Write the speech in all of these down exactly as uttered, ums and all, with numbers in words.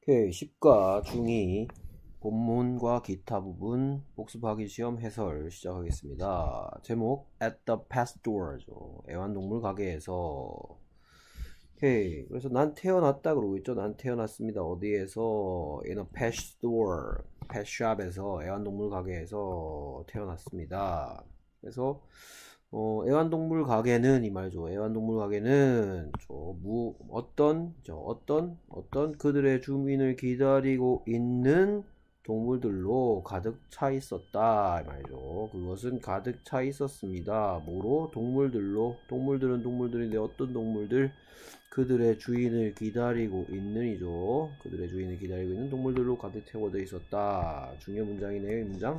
오케이, 십과 중이 본문과 기타 부분 복습하기 시험 해설 시작하겠습니다. 제목 At the pet store죠. 애완동물 가게에서. 오케이, 그래서 난 태어났다 그러고 있죠. 난 태어났습니다. 어디에서? In a pet store, pet shop에서, 애완동물 가게에서 태어났습니다. 그래서 어, 애완동물 가게는 이 말이죠. 애완동물 가게는 저 무 어떤 저 어떤 어떤 그들의 주민을 기다리고 있는 동물들로 가득 차 있었다 이 말이죠. 그것은 가득 차 있었습니다. 뭐로? 동물들로. 동물들은 동물들인데 어떤 동물들? 그들의 주인을 기다리고 있는 이죠. 그들의 주인을 기다리고 있는 동물들로 가득 채워져 있었다. 중요 문장이네요, 이 문장.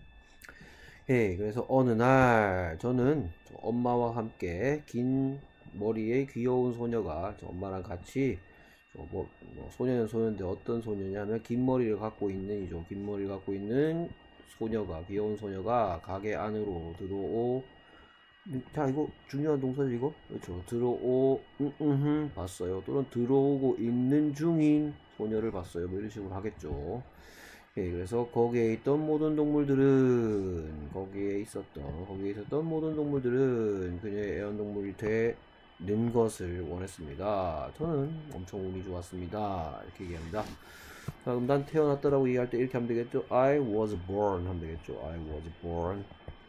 예, 그래서 어느 날 저는 엄마와 함께 긴 머리의 귀여운 소녀가 저 엄마랑 같이 뭐, 뭐 소녀는 소녀인데 어떤 소녀냐면 긴 머리를 갖고 있는 이죠. 긴 머리를 갖고 있는 소녀가 귀여운 소녀가 가게 안으로 들어오. 자, 이거 중요한 동사죠, 이거. 그렇죠. 들어오 음, 음, 봤어요. 또는 들어오고 있는 중인 소녀를 봤어요. 뭐 이런 식으로 하겠죠. 예, 그래서 거기에 있던 모든 동물들은 거기에 있었던 거기에 있었던 모든 동물들은 그녀의 애완동물이 되는 것을 원했습니다. 저는 엄청 운이 좋았습니다. 이렇게 얘기합니다. 자, 그럼 난 태어났다라고 얘기할 때 이렇게 하면 되겠죠. I was born 하면 되겠죠. I was born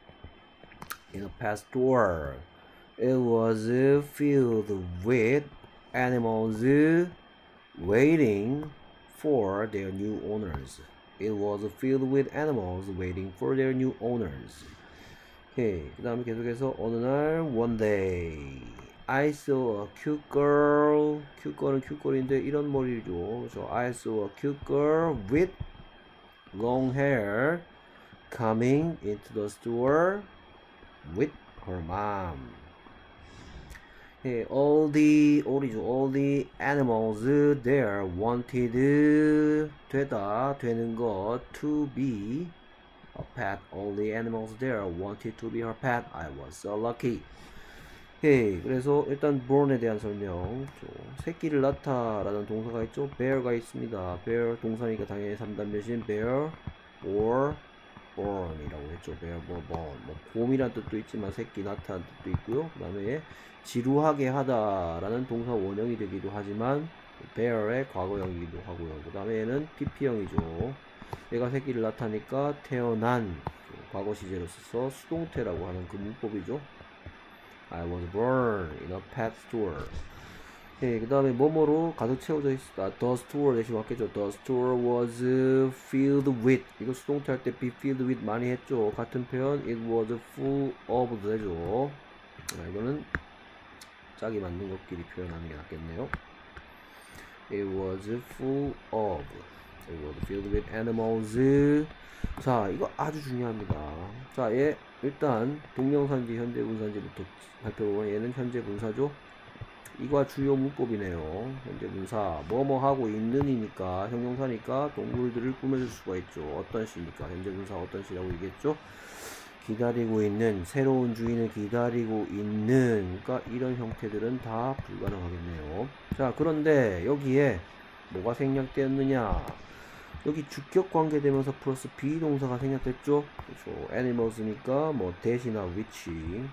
in a pet store. It was filled with animals waiting for their new owners. It was filled with animals waiting for their new owners. 오케이. 그 다음에 계속해서 어느 날 one day I saw a cute girl. cute girl은 cute girl인데 이런 머리죠. 그래서 I saw a cute girl with long hair coming into the store with her mom. Okay, all the all, all the animals there wanted 되다 되는 것 to be a pet. All the animals there wanted to be her pet. I was so lucky. 오케이, 그래서 일단 born에 대한 설명. 새끼를 낳다라는 동사가 있죠. bear가 있습니다. bear 동사니까 당연히 삼 단 대신 bear or born이라고 했죠. bear or born. 뭐 곰이란 뜻도 있지만 새끼 낳다는 뜻도 있고요. 그 다음에 지루하게 하다라는 동사 원형이 되기도 하지만 bear의 과거형이기도 하고요. 그 다음에 얘는 피피형이죠. 얘가 새끼를 낳다니까 태어난 과거 시제로 써서 수동태라고 하는 그 문법이죠. I was born in a pet store. 네, 그 다음에 뭐뭐로 가득 채워져 있다. The store 대신 왔겠죠. The store was filled with. 이거 수동태 할 때 be filled with 많이 했죠. 같은 표현 it was full of 되죠. 아, 이거는 짝이 맞는 것끼리 표현하는 게 낫겠네요. It was full of. It was filled with animals. 자, 이거 아주 중요합니다. 자, 얘 일단 동명사인지 현재 분사인지부터 살펴보면 얘는 현재 분사죠. 이거 주요 문법이네요. 현재 분사 뭐뭐 하고 있는이니까 형용사니까 동물들을 꾸며줄 수가 있죠. 어떤 시니까 현재 분사 어떤 시라고 얘기했죠. 기다리고 있는 새로운 주인을 기다리고 있는 그러니까 이런 형태들은 다 불가능하겠네요. 자, 그런데 여기에 뭐가 생략되었느냐. 여기 주격 관계되면서 플러스 비동사가 생략됐죠. 그렇죠. animals니까 뭐 대시나 which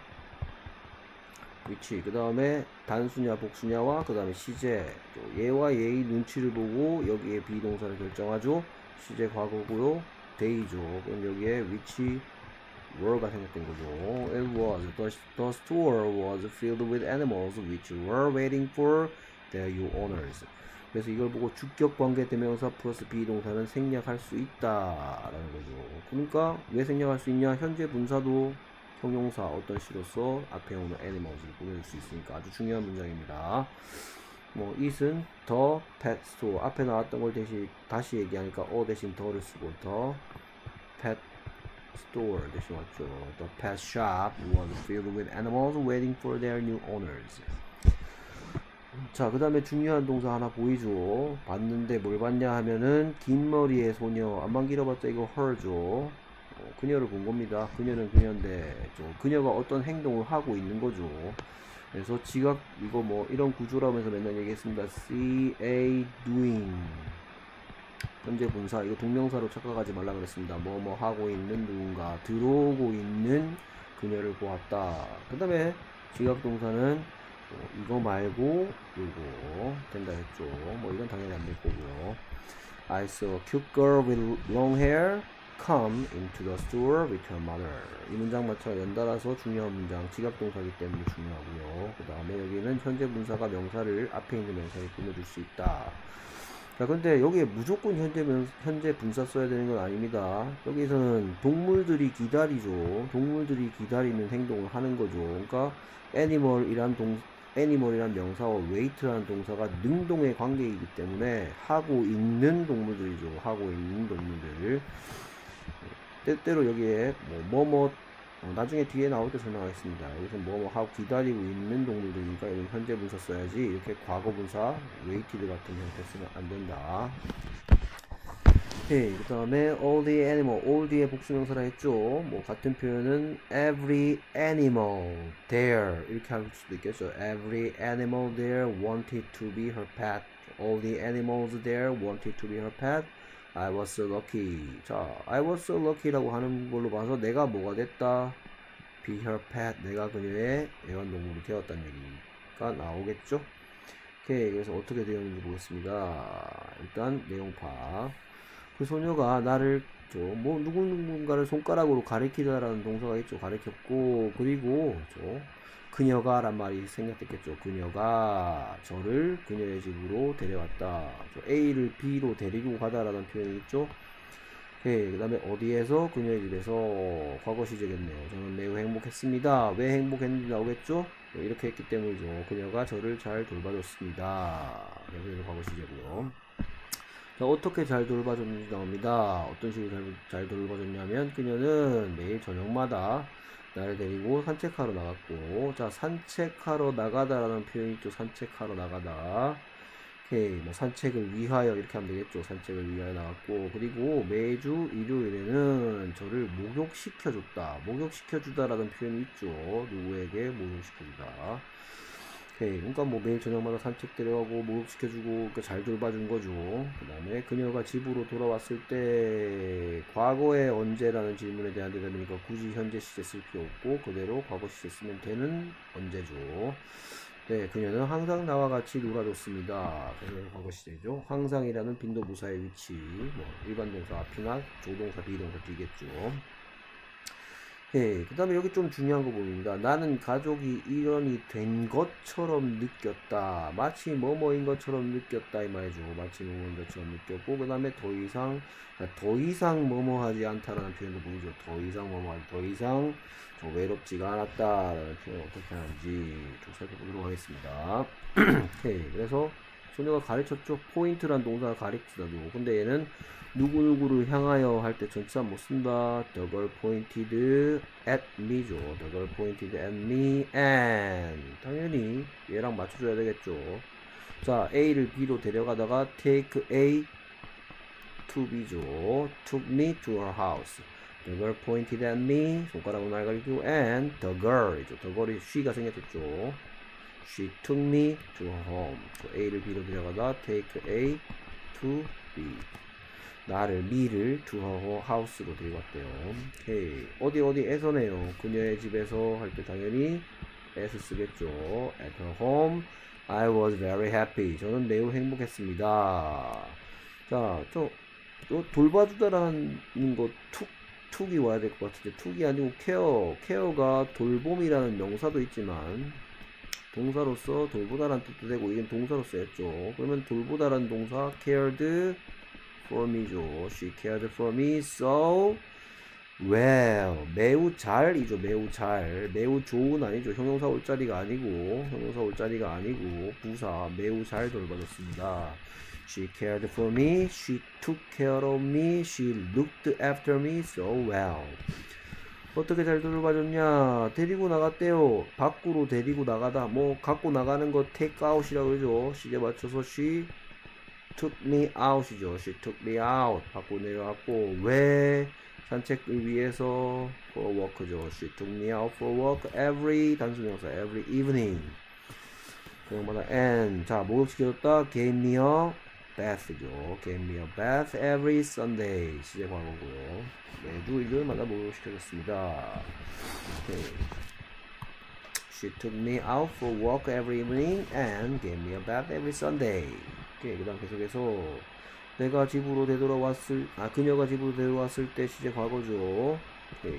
which 그 다음에 단수냐 복수냐와 그 다음에 시제 또 얘와 얘의 눈치를 보고 여기에 비동사를 결정하죠. 시제 과거고요. day죠. 그럼 여기에 which were가 생략된 거죠. It was the, the store was filled with animals which were waiting for their new owners. 그래서 이걸 보고 주격 관계 대명사 플러스 비동사는 생략할 수 있다라는 거죠. 그러니까 왜 생략할 수 있냐? 현재 분사도 형용사 어떤 시로서 앞에 오는 animals를 꾸며줄 수 있으니까 아주 중요한 문장입니다. 뭐 it은 the pet store 앞에 나왔던 걸 대신 다시 얘기하니까 어 대신 더를 쓰고 the pet store 대신 왔죠. The pet shop was filled with animals waiting for their new owners. 자, 그 다음에 중요한 동사 하나 보이죠. 봤는데 뭘 봤냐 하면은 긴 머리의 소녀. 안만 길어봤자 이거 her죠. 어, 그녀를 본 겁니다. 그녀는 그녀인데 그녀가 어떤 행동을 하고 있는 거죠. 그래서 지각 이거 뭐 이런 구조라면서 맨날 얘기했습니다. see a doing 현재 분사, 이거 동명사로 착각하지 말라 그랬습니다. 뭐 뭐 하고 있는 누군가, 들어오고 있는 그녀를 보았다. 그 다음에 지각동사는 뭐 이거 말고 이거 된다 했죠. 뭐 이건 당연히 안 될 거고요. I saw a cute girl with long hair come into the store with her mother. 이 문장 맞춰 연달아서 중요한 문장, 지각동사이기 때문에 중요하고요. 그 다음에 여기는 현재 분사가 명사를, 앞에 있는 명사를 꾸며줄 수 있다. 자, 근데 여기에 무조건 현재, 면, 현재 분사 써야 되는 건 아닙니다. 여기서는 동물들이 기다리죠. 동물들이 기다리는 행동을 하는 거죠. 그러니까 animal이란 동, animal이란 명사와 wait라는 동사가 능동의 관계이기 때문에 하고 있는 동물들이죠. 하고 있는 동물들. 때때로 여기에 뭐 뭐뭐 어, 나중에 뒤에 나올 때 설명하겠습니다. 여기서 뭐뭐 하고 기다리고 있는 동물들이니까 여기 현재 분사 써야지, 이렇게 과거 분사 waited 같은 형태 쓰면 안 된다. 오케이. 그 다음에 all the animal, all the의 복수명사라 했죠. 뭐 같은 표현은 every animal there 이렇게 할 수도 있겠죠. every animal there wanted to be her pet. all the animals there wanted to be her pet. I was so lucky. 자, I was so lucky라고 하는 걸로 봐서 내가 뭐가 됐다? Be her pet. 내가 그녀의 애완동물이 되었다는 얘기가 나오겠죠? 오케이. 그래서 어떻게 되었는지 보겠습니다. 일단 내용파. 그 소녀가 나를 저 뭐 누군가를 손가락으로 가리키다라는 동사가 있죠. 가리켰고, 그리고 저 그녀가 란 말이 생략됐겠죠. 그녀가 저를 그녀의 집으로 데려왔다. A를 B로 데리고 가다라는 표현이 있죠. 네, 그 다음에 어디에서? 그녀의 집에서. 과거 시제겠네요. 저는 매우 행복했습니다. 왜 행복했는지 나오겠죠? 네, 이렇게 했기 때문이죠. 그녀가 저를 잘 돌봐줬습니다. 그래서 과거 시제고요. 자, 어떻게 잘 돌봐줬는지 나옵니다. 어떤 식으로 잘, 잘 돌봐줬냐면 그녀는 매일 저녁마다 나를 데리고 산책하러 나갔고, 자, 산책하러 나가다라는 표현이 있죠. 산책하러 나가다. 오케이, 뭐 산책을 위하여 이렇게 하면 되겠죠. 산책을 위하여 나갔고, 그리고 매주 일요일에는 저를 목욕시켜줬다. 목욕시켜주다라는 표현이 있죠. 누구에게 목욕시켜주다. 오케이, 그러니까 뭐 매일 저녁마다 산책 데려가고 목욕시켜주고, 그러니까 잘 돌봐준 거죠. 그 다음에 그녀가 집으로 돌아왔을 때 과거에 언제라는 질문에 대한 대답이니까 굳이 현재 시제 쓸 필요 없고 그대로 과거 시제 쓰면 되는 언제죠. 네, 그녀는 항상 나와 같이 놀아줬습니다. 그래서 과거 시제죠. 항상이라는 빈도부사의 위치, 뭐 일반 동사 앞이나 조동사 비동사 뒤겠죠. 예, 그 다음에 여기 좀 중요한 거 보입니다. 나는 가족이 일원이 된 것처럼 느꼈다. 마치 뭐뭐인 것처럼 느꼈다 이 말이죠. 마치 뭐뭐인 것처럼 느꼈고, 그 다음에 더 이상 더 이상 뭐뭐하지 않다라는 표현도 보이죠. 더 이상 뭐뭐하지, 더 이상 좀 외롭지가 않았다라는 표현 어떻게 하는지 좀 살펴보도록 하겠습니다. 오케이, 그래서 소녀가 가르쳤죠. 포인트란 동사가 가르치다도. 근데 얘는 누구누구를 향하여 할 때 전치사 못 쓴다. The girl pointed at me죠. The girl pointed at me and 당연히 얘랑 맞춰줘야 되겠죠. 자, A를 B로 데려가다가 take A to B죠. took me to her house. The girl pointed at me. 손가락으로 날 가리키고 and the girl이죠. The girl이 she가 생겼겠죠. She took me to her home. A를 B로 데려가다 take A to B. 나를 미를 to her house로 데려갔대요. 오케이. 어디 어디에서네요. 그녀의 집에서 할 때 당연히 as 쓰겠죠. At her home, I was very happy. 저는 매우 행복했습니다. 자, 저, 저 돌봐주다라는 거 툭, 툭이 와야 될 것 같은데 툭이 아니고 케어. 케어가 돌봄이라는 명사도 있지만 동사로서 돌보다라는 뜻도 되고 이건 동사로 쓰였죠. 그러면 돌보다라는 동사 cared for me죠. She cared for me so well. 매우 잘이죠. 매우 잘. 매우 좋은 아니죠. 형용사 올 자리가 아니고 형용사 올 자리가 아니고 부사 매우 잘 돌봐줬습니다. She cared for me. She took care of me. She looked after me so well. 어떻게 잘 돌봐줬냐? 데리고 나갔대요. 밖으로 데리고 나가다. 뭐 갖고 나가는 거 take out이라고 그러죠. 시제 맞춰서 she took me out이죠. She took me out. 밖으로 내려갔고, 왜? 산책을 위해서 for walk죠. She took me out for walk every 단수명사 every evening. 그냥마다 and 자 목욕시켜줬다. gave me a bath죠. Gave me a bath every Sunday. 시제 과거고요. 매주 일요일마다 목욕을 시켜줬습니다. 오케이. She took me out for a walk every evening and gave me a bath every Sunday. 오케이. 그 다음 계속해서 내가 집으로 되돌아왔을, 아, 그녀가 집으로 되돌아왔을 때 시제 과거죠. 오케이.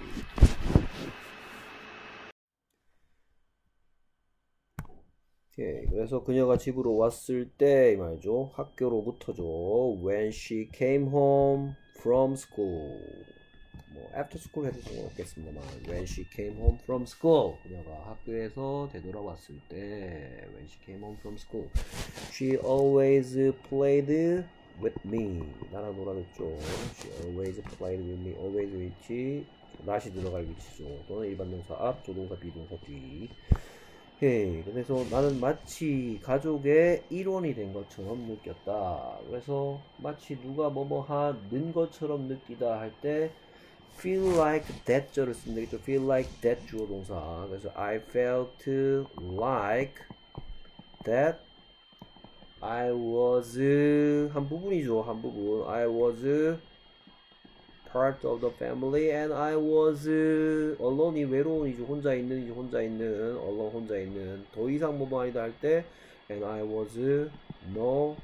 오케이. 그래서 그녀가 집으로 왔을 때 이 말이죠. 학교로부터죠. When she came home from school. 뭐 after school 해도 상관없겠습니다만 when she came home from school. 그녀가 학교에서 되돌아왔을 때 when she came home from school. She always played with me. 나랑 놀아줬죠. She always played with me. always 위치 not이 들어갈 위치죠. 또는 일반 동사 앞, 조동사, 비동사 뒤. 오케이. 그래서 나는 마치 가족의 일원이 된 것처럼 느꼈다. 그래서 마치 누가 뭐뭐 하는 것처럼 느끼다 할 때 feel like that 절을 쓰면 되겠죠. feel like that 주어 동사. 그래서 I felt like that I was 한 부분이죠. 한 부분. I was part of the family and I was alone이 외로운이죠. 혼자 있는이죠. 혼자 있는 alone 혼자 있는 더 이상 뭐뭐 아니다 할 때 and I was no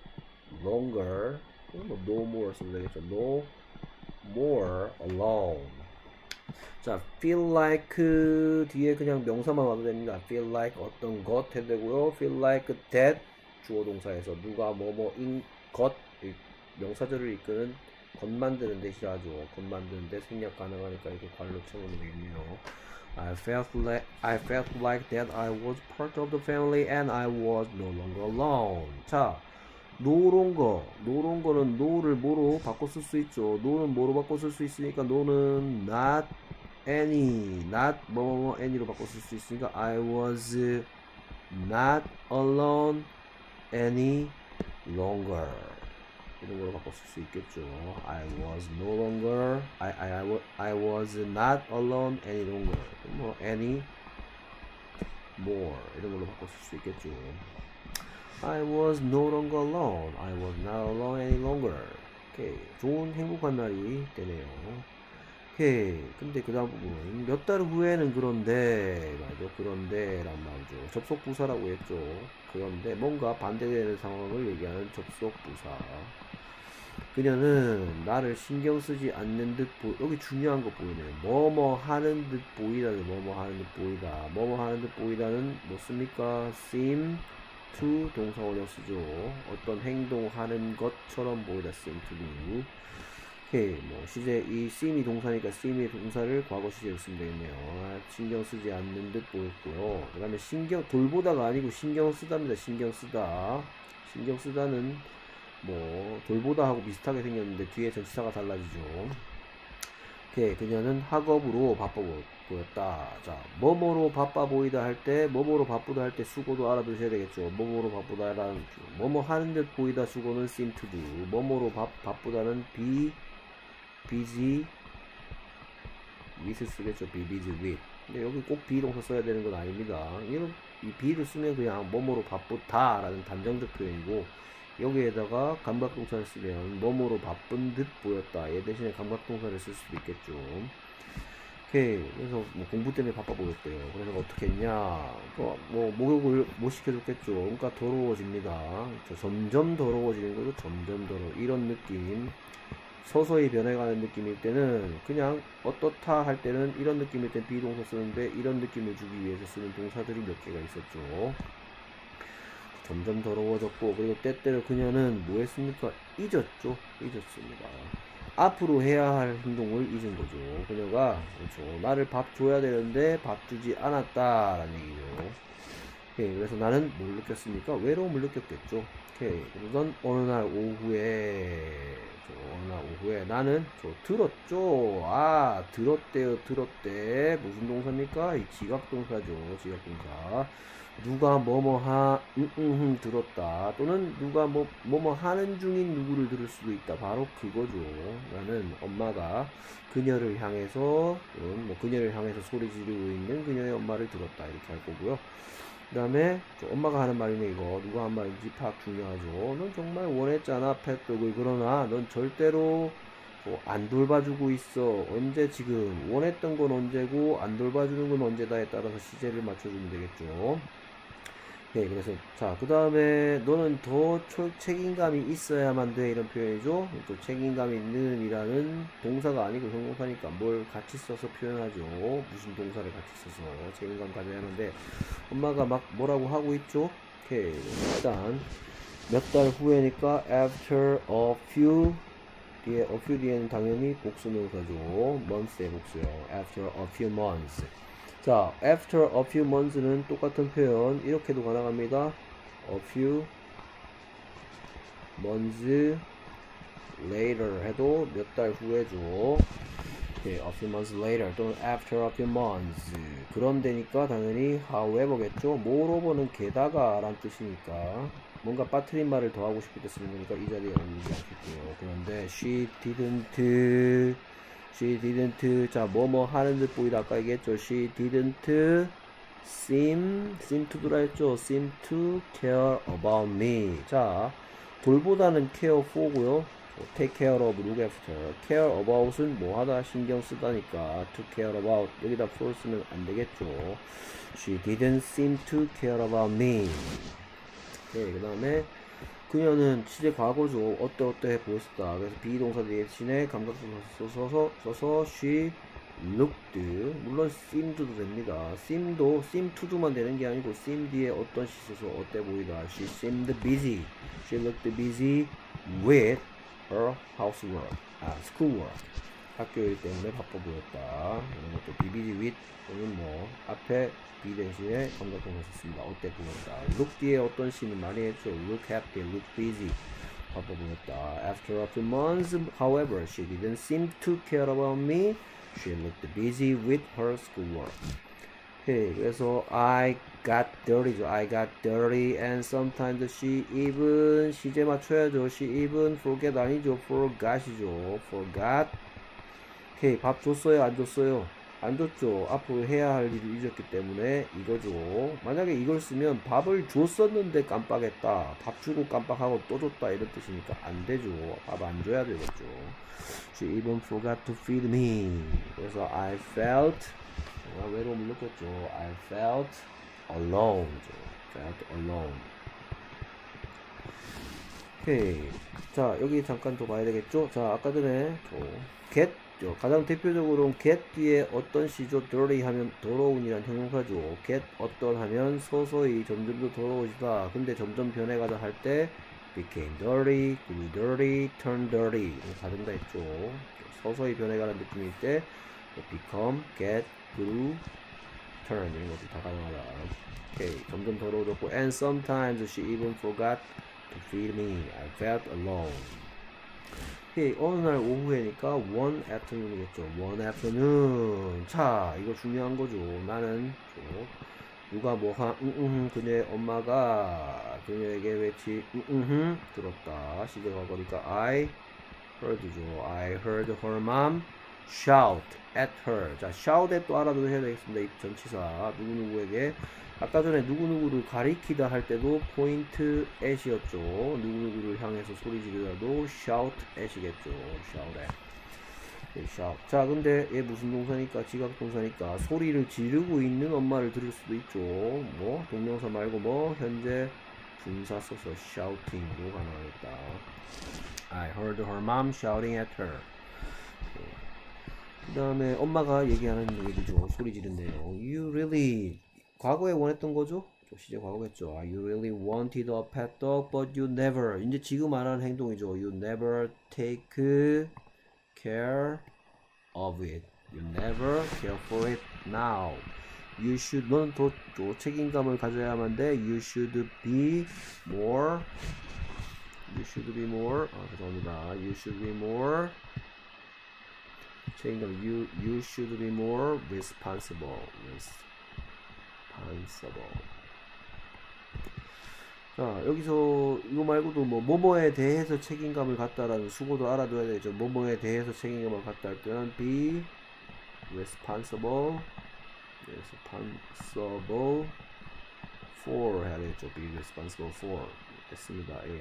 longer 뭐 no more 쓰면 되겠죠. no more alone. 자, feel like 뒤에 그냥 명사만 와도 됩니다. feel like 어떤 것 해도 되고요. feel like that 주어 동사에서 누가 뭐뭐인 것 명사절을 이끄는 것 만드는 데 시하죠. 것 만드는 데 생략 가능하니까 이렇게 관로 쳐놓으면 되겠네요. I felt like I felt like that I was part of the family and I was no longer alone. 자, 노론 거, 노론 거는 no를 뭐로 바꿔 쓸 수 있죠. no는 뭐로 바꿔 쓸 수 있으니까 no는 not any, not 뭐뭐 any로 바꿔 쓸 수 있으니까 I was not alone any longer. 이런 걸로 바꿔 쓸 수 있겠죠. I was no longer, I, I, I, I was not alone any longer. 뭐 any more 이런 걸로 바꿔 쓸 수 있겠죠. I was no longer alone. I was not alone any longer. 오케이. 좋은 행복한 날이 되네요. 오케이. 근데 그 다음 부분 몇 달 후에는 그런데 맞죠. 그런데 란 말이죠. 접속 부사라고 했죠. 그런데 뭔가 반대되는 상황을 얘기하는 접속 부사. 그녀는 나를 신경 쓰지 않는 듯 보, 여기 중요한 거 보이네요. 뭐뭐 하는 듯 보이다, 뭐뭐 하는 듯 보이다. 뭐뭐 하는 듯 보이다는 뭐 씁니까? seem to 동사 원형 쓰죠. 어떤 행동하는 것처럼 보이다, seem to do. 오케이, 뭐 시제 이 seem이 동사니까 seem이 동사를 과거 시제로 쓰면 되겠네요. 아, 신경 쓰지 않는 듯 보였고요. 그 다음에 신경 돌보다가 아니고 신경 쓰다입니다. 신경 쓰다. 신경 쓰다는 뭐 돌보다 하고 비슷하게 생겼는데 뒤에 전치사가 달라지죠. 오케이, 그녀는 학업으로 바빠 보였다. 자, 뭐뭐로 바빠 보이다 할 때, 뭐뭐로 바쁘다 할 때 수고도 알아두셔야 되겠죠. 뭐뭐로 바쁘다라는 뭐뭐 하는 듯 보이다 수고는 seem to do. 뭐뭐로 바, 바쁘다는 be busy with 쓰겠죠. be busy with. 근데 여기 꼭 be 동사 써야 되는 건 아닙니다. 이런 이 be를 쓰면 그냥 뭐뭐로 바쁘다라는 단정적 표현이고. 여기에다가 감각동사를 쓰면 뭐뭐로 바쁜 듯 보였다. 얘 대신에 감각동사를 쓸 수도 있겠죠. 오케이. 그래서 뭐 공부 때문에 바빠 보였대요. 그래서 어떻게 했냐. 또 뭐 목욕을 못 시켜줬겠죠. 그러니까 더러워집니다. 점점 더러워지는 거죠. 점점 더러워. 이런 느낌. 서서히 변해가는 느낌일 때는 그냥 어떻다 할 때는 이런 느낌일 때 비동사 쓰는데 이런 느낌을 주기 위해서 쓰는 동사들이 몇 개가 있었죠. 점점 더러워졌고 그리고 때때로 그녀는 뭐 했습니까? 잊었죠. 잊었습니다. 앞으로 해야 할 행동을 잊은 거죠. 그녀가 그렇죠. 나를 밥 줘야 되는데 밥 주지 않았다 라는 얘기죠. 오케이. 그래서 나는 뭘 느꼈습니까? 외로움을 느꼈겠죠. 오케이. 그러던 어느 날 오후에 어느 날 오후에 나는 저 들었죠. 아 들었대요. 들었대. 무슨 동사입니까? 이 지각동사죠. 지각동사. 누가 뭐뭐 하, 음, 음, 음, 들었다. 또는 누가 뭐, 뭐뭐 하는 중인 누구를 들을 수도 있다. 바로 그거죠. 나는 엄마가 그녀를 향해서, 음, 뭐, 그녀를 향해서 소리 지르고 있는 그녀의 엄마를 들었다. 이렇게 할 거고요. 그 다음에 엄마가 하는 말이네. 이거 누가 한 말인지 파악 중요하죠. 넌 정말 원했잖아 펫독을. 그러나 넌 절대로 뭐 안 돌봐주고 있어. 언제 지금 원했던 건 언제고 안 돌봐주는 건 언제다에 따라서 시제를 맞춰주면 되겠죠. 네, 그래서 자, 그 다음에 너는 더 초, 책임감이 있어야만 돼, 이런 표현이죠. 또 책임감 있는 이라는 동사가 아니고 형용사니까 뭘 같이 써서 표현하죠. 무슨 동사를 같이 써서 책임감 가져야 하는데 엄마가 막 뭐라고 하고 있죠. 오케이, 일단 몇 달 후에니까 after a few 뒤에 a few 뒤에는 당연히 복수명사죠. months의 복수요. after a few months. 자, after a few months는 똑같은 표현 이렇게도 가능합니다. a few months later 해도 몇 달 후에죠. okay, a few months later 또는 after a few months. 그런데니까 당연히 however겠죠. moreover는 게다가 란 뜻이니까 뭔가 빠트린 말을 더 하고 싶을 때 쓰는 거니까 이 자리에 어울리지 않겠고요. 그런데 she didn't She didn't, 자, 뭐 뭐 하는 듯 보이다 아까 얘기했죠. She didn't seem, seem to 도라 했죠. seem to care about me. 자, 돌보다는 care for고요. take care of, look after. care about은 뭐 하다 신경 쓰다니까 to care about 여기다 for 쓰면 안 되겠죠. She didn't seem to care about me. 네, 그 다음에 그녀는 시제 과거죠. 어때 어때 보였다. 그래서 비동사 대신에 감각도 써서 써서 she looked. 물론 seemed도 됩니다. seem도 seem to도만 되는 게 아니고 seem 뒤에 어떤 시 써서 어때 보이다. She seemed busy. She looked busy with her housework. 아, schoolwork. 학교일 때문에 바빠 보였다. 이런 것도 be busy with 또는 뭐 앞에 be 대신에 감각동사 썼습니다. 어때 보였다. look 뒤에 어떤 시는 많이 했죠. look happy, look busy. 바빠 보였다. After a few months, however, she didn't seem to care about me. She looked busy with her schoolwork. Okay, 그래서 I got dirty죠. I got dirty and sometimes she even 시제 맞춰야죠. She even forget 아니죠. forgot이죠. forgot. 오케이, 밥 줬어요? 안 줬어요? 안 줬죠. 앞으로 해야 할 일을 잊었기 때문에 이거죠. 만약에 이걸 쓰면 밥을 줬었는데 깜빡했다. 밥 주고 깜빡하고 또 줬다 이런 뜻이니까 안 되죠. 밥 안 줘야 되겠죠. She even forgot to feed me. 그래서 I felt 내가 외로움을 느꼈죠. I felt alone. felt alone. 오케이. 자, 여기 잠깐 더 봐야 되겠죠. 자, 아까 전에 get 가장 대표적으로는 get 뒤에 어떤 시죠? dirty 하면 더러운이란 형용사죠. get 어떤 하면 서서히 점점 더 더러워지다. 근데 점점 변해가다 할 때 became dirty, grew dirty, turned dirty 다 된다 했죠. 서서히 변해가는 느낌일 때 become, get, grew, turn 이런 것도 다 가능하다. 오케이, 점점 더러워졌고 and sometimes she even forgot to feed me. I felt alone. 오케이, 어느 날 오후에니까 one afternoon이겠죠. one afternoon. 자, 이거 중요한 거죠. 나는 누가 뭐하 응응 그녀의 엄마가 그녀에게 외치 응응 들었다. 시제 과거니까 I heard죠. I heard her mom shout at her. 자, shout에 또 알아두셔야 되겠습니다. 이 전치사 누구누구에게 아까 전에 누구누구를 가리키다 할 때도 point at이었죠. 누구누구를 향해서 소리 지르다도 shout at이겠죠. shout at. 네, shout. 자, 근데 얘 무슨 동사니까 지각 동사니까 소리를 지르고 있는 엄마를 들을 수도 있죠. 뭐 동명사 말고 뭐 현재 분사 써서 shouting도 가능하겠다. I heard her mom shouting at her. 그 다음에 엄마가 얘기하는 얘기죠. 소리 지른 내용. You really 과거에 원했던 거죠? 시제 과거겠죠. You really wanted a pet dog, but you never. 이제 지금 말하는 행동이죠. You never take care of it. You never care for it now. You should. 너는 더, 더 책임감을 가져야만 돼. You should be more. You should be more. 아, 죄송합니다. You should be more. 책임감. You you should be more responsible. responsible. 자, 여기서 이거 말고도 뭐 뭐뭐에 대해서 책임감을 갖다라는 수고도 알아둬야 되죠. 뭐뭐에 대해서 책임감을 갖다 할 때는 be responsible, responsible for 해야 되겠죠. be responsible for 됐습니다. A.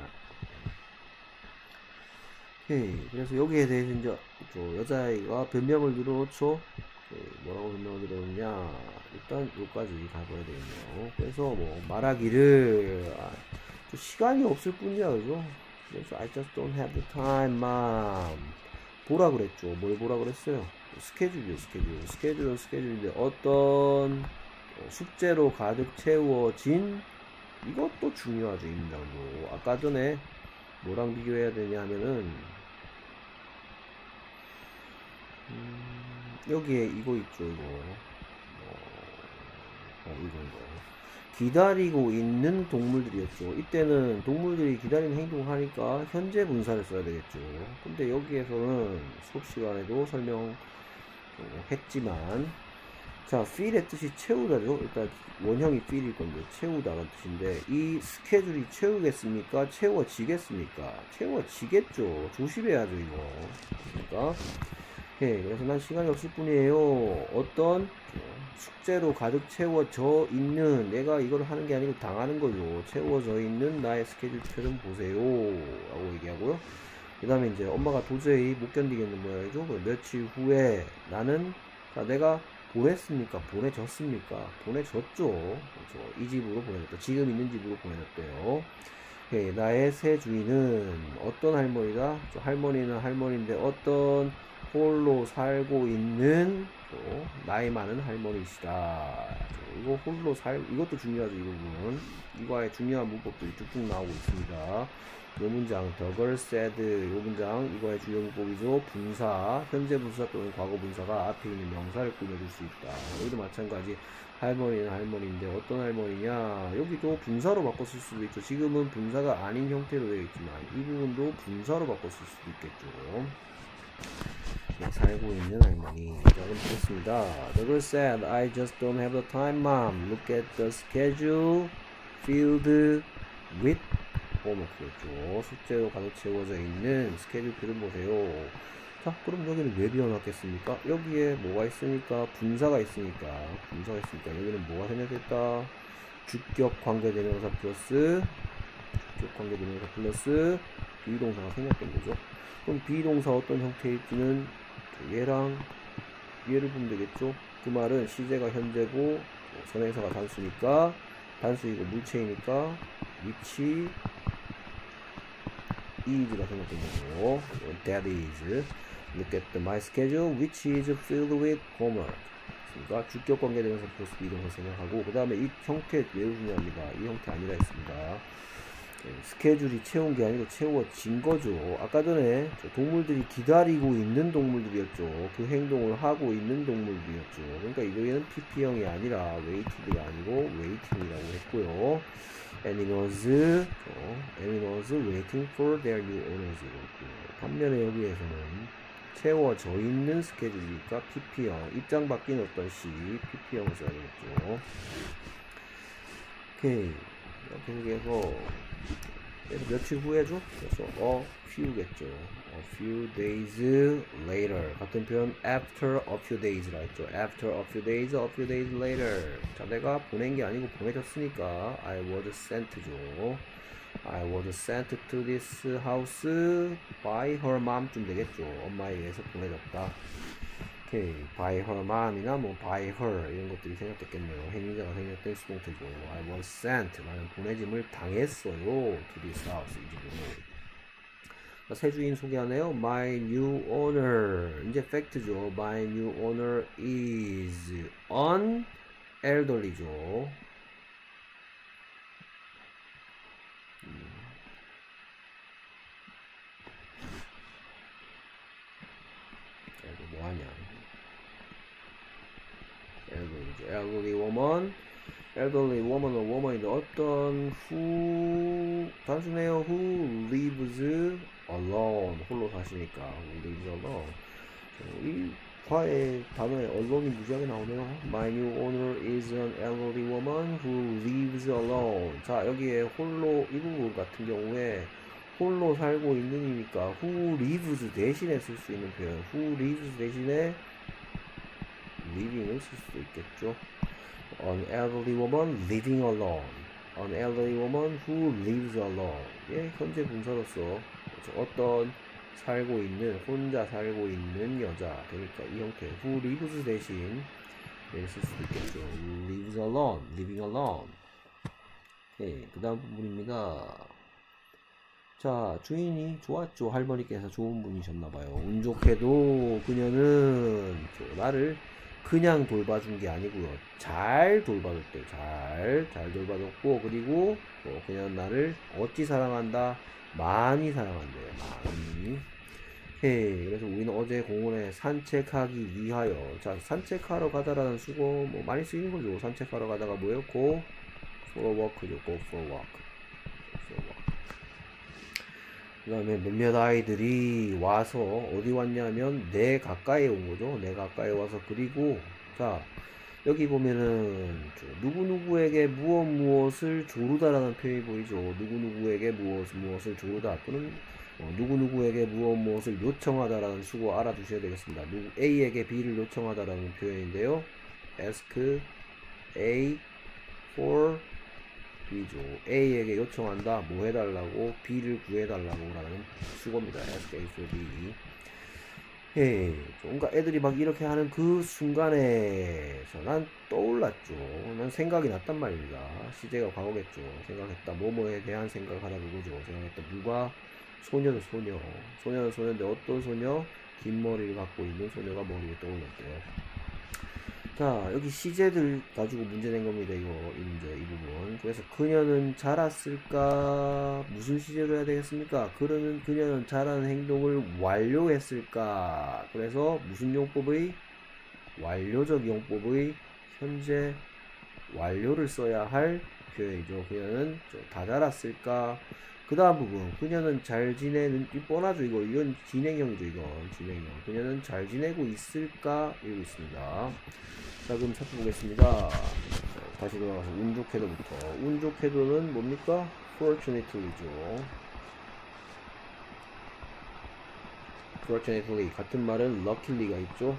오케이. 그래서 여기에 대해서 이제 저 여자아이가 변명을 늘어놓죠. 오케이. 뭐라고 변명을 늘어놓냐. 일단 여기까지 가봐야 되겠네요. 그래서 뭐 말하기를 아, 좀 시간이 없을 뿐이야, 그죠? 그래서 I just don't have the time, mom. 보라 그랬죠. 뭘 보라 그랬어요? 스케줄이요, 스케줄. 스케줄은 스케줄인데 어떤 숙제로 가득 채워진 이것도 중요하죠, 이 문장도. 아까 전에 뭐랑 비교해야 되냐 하면은 음, 여기에 이거 있죠, 이거. 어, 어 이거 이거. 기다리고 있는 동물들이었죠. 이때는 동물들이 기다리는 행동을 하니까 현재 분사를 써야 되겠죠. 근데 여기에서는 수업 시간에도 설명했지만 자, fill의 뜻이 채우다죠. 일단 원형이 fill일 건데 채우다라는 뜻인데 이 스케줄이 채우겠습니까? 채워지겠습니까? 채워지겠죠. 조심해야죠, 이거. 그러니까 오케이. 그래서 난 시간이 없을 뿐이에요. 어떤 숙제로 가득 채워져 있는 내가 이걸 하는 게 아니고 당하는 거죠. 채워져 있는 나의 스케줄표 좀 보세요 라고 얘기하고요. 그 다음에 이제 엄마가 도저히 못 견디겠는 모양이죠. 며칠 후에 나는 자, 내가 보냈습니까? 보내줬습니까? 보내줬죠. 그렇죠. 이 집으로 보내줬다. 지금 있는 집으로 보내줬대요. 오케이. 나의 새 주인은 어떤 할머니다? 할머니는 할머니인데 어떤 홀로 살고 있는 또 나이 많은 할머니시다. 이거 홀로 살 이것도 중요하죠. 이 부분은 이거의 중요한 문법들이 쭉쭉 나오고 있습니다. 이 문장 the girl said 이 문장 이거의 주요 문법이죠. 분사 현재 분사 또는 과거 분사가 앞에 있는 명사를 꾸며줄 수 있다. 여기도 마찬가지 할머니는 할머니인데 어떤 할머니냐 여기도 분사로 바꿔 쓸 수도 있죠. 지금은 분사가 아닌 형태로 되어 있지만 이 부분도 분사로 바꿔 쓸 수도 있겠죠. 살고 있는 할머니. 자, 그럼 보겠습니다. The girl said, I just don't have the time, mom. Look at the schedule filled with homework겠죠. 숙제로 가득 채워져 있는 스케줄표를 보세요. 자, 그럼 여기는 왜 비워놨겠습니까? 여기에 뭐가 있으니까? 분사가 있으니까. 분사가 있으니까 여기는 뭐가 생략됐다? 주격 관계대명사 플러스 주격 관계대명사 플러스 비동사가 생략된 거죠. 그럼 비동사 어떤 형태일지는 얘랑 얘를 보면 되겠죠. 그 말은 시제가 현재고 선행사가 단수니까 단수이고 물체이니까 which is가 생각된 거고 that is look at my schedule which is filled with homework. 그러니까 주격 관계되면서 플러스 비동사 생각하고 그 다음에 이 형태 매우 중요합니다. 이 형태 아니라 했습니다. 스케줄이 채운 게 아니고 채워진 거죠. 아까 전에 동물들이 기다리고 있는 동물들이었죠. 그 행동을 하고 있는 동물들이었죠. 그러니까 이거에는 피피형이 아니라 waited가 아니고 waiting이라고 했고요. animals, 어, animals waiting for their new owners. 반면에 여기에서는 채워져 있는 스케줄이니까 피피형, 입장 바뀐 어떤 시, 피피형을 써야 되겠죠. 오케이. 이렇게 해서 그래서 며칠 후에죠. 그래서 a few겠죠. a few days later 같은 표현 after a few days라 했죠. after a few days, a few days later. 자, 내가 보낸 게 아니고 보내줬으니까 I was sent죠. I was sent to this house by her mom쯤 되겠죠. 엄마에 의해서 보내졌다. 오케이, by her mom이나 뭐 by her 이런 것들이 생략됐겠네요. 행위자가 생략된 수동태죠. I was sent. 나는 보내짐을 당했어요. to this house. 이 집으로. 새 주인 소개하네요. My new owner. 이제 팩트죠. My new owner is an elderly죠. 이거 뭐하냐. elderly죠. elderly woman. elderly woman은 woman인데 어떤 who 단순해요. who lives alone. 홀로 사시니까 who lives alone. 이 과의 단어에 alone이 무지하게 나오네요. My new owner is an elderly woman who lives alone. 자, 여기에 홀로 이 부분 같은 경우에 홀로 살고 있는이니까 who lives 대신에 쓸 수 있는 표현 who lives 대신에 living을 쓸 수도 있겠죠. An elderly woman living alone. An elderly woman who lives alone. 예, 현재 분사로서 어떤 살고 있는, 혼자 살고 있는 여자 되니까 이 형태 who lives 대신 네, 쓸 수도 있겠죠. lives alone, living alone. 예, 그 다음 부분입니다. 자, 주인이 좋았죠. 할머니께서 좋은 분이셨나봐요. 운 좋게도 그녀는 나를 그냥 돌봐준 게 아니고요. 잘 돌봐줬대요. 잘, 잘 돌봐줬고, 그리고 또 그냥 나를 어찌 사랑한다? 많이 사랑한대요. 많이. 오케이. 그래서 우리는 어제 공원에 산책하기 위하여. 자, 산책하러 가다라는 수고 뭐 많이 쓰이는 거죠. 산책하러 가다가 뭐였고? for a walk죠. go for a walk. for a walk. 그 다음에 몇몇 아이들이 와서 어디 왔냐면 내 가까이에 온 거죠. 내 가까이에 와서 그리고 자 여기 보면은 누구누구에게 무엇 무엇을 조르다라는 표현이 보이죠. 누구누구에게 무엇 무엇을 조르다 또는 어, 누구누구에게 무엇 무엇을 요청하다라는 수고 알아두셔야 되겠습니다. 누구 A에게 B를 요청하다라는 표현인데요. ask A for B죠. A에게 요청한다. 뭐 해달라고? B를 구해달라고 라는 수고입니다. ask A for B. 예, 뭔가 애들이 막 이렇게 하는 그 순간에서 난 떠올랐죠. 난 생각이 났단 말입니다. 시제가 과거겠죠. 생각했다. 뭐뭐에 대한 생각하다 그거죠. 생각했다. 누가? 소녀죠, 소녀. 소녀는 소녀인데 어떤 소녀? 긴 머리를 갖고 있는 소녀가 머리에 떠올랐대요. 자, 여기 시제들 가지고 문제 낸 겁니다. 이거, 이 문제, 이 부분. 그래서 그녀는 자랐을까? 무슨 시제로 해야 되겠습니까? 그러면 그녀는 자라는 행동을 완료했을까? 그래서 무슨 용법의? 완료적 용법의 현재 완료를 써야 할 표현이죠. 그녀는 다 자랐을까? 그 다음 부분. 그녀는 잘 지내는, 이 뻔하죠, 이거. 이건 진행형이죠, 이건. 진행형. 그녀는 잘 지내고 있을까? 이러고 있습니다. 자, 그럼 살펴보겠습니다. 다시 돌아가서 운 좋게도부터. 운 좋게도는 뭡니까? fortunately죠. fortunately. 같은 말은 luckily가 있죠.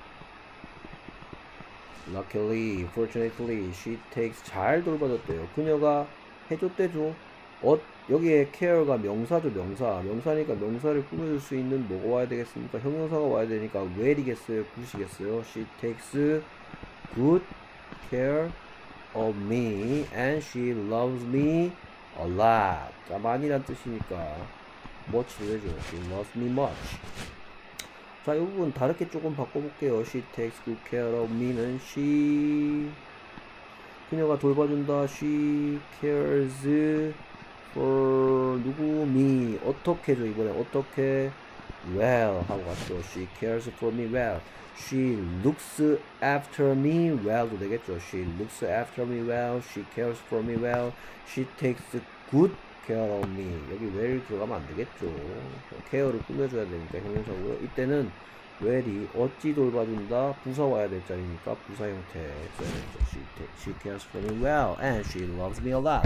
luckily, fortunately, she takes. 잘 돌봐줬대요. 그녀가 해줬대죠. 어, 여기에 care가 명사죠, 명사. 명사니까 명사를 꾸며줄 수 있는 뭐가 와야 되겠습니까? 형용사가 와야 되니까 well이겠어요, good이겠어요. She takes good care of me and she loves me a lot. 자, 많이란 뜻이니까 much도 되죠. She loves me much. 자, 이 부분 다르게 조금 바꿔볼게요. She takes good care of me는 she, 그녀가 돌봐준다. She cares for 누구? me. 어떻게죠? 이번에 어떻게? well 하고 갔죠. She cares for me well. She looks after me well도 되겠죠. She looks after me well. She cares for me well. She takes good care of me. 여기 well 들어가면 안 되겠죠. care를 꾸며줘야 되니까 형용사고요. 이때는 well이 어찌 돌봐준다. 부사 와야 될 자리니까 부사 형태 써야 되죠. She, she cares for me well and she loves me a lot.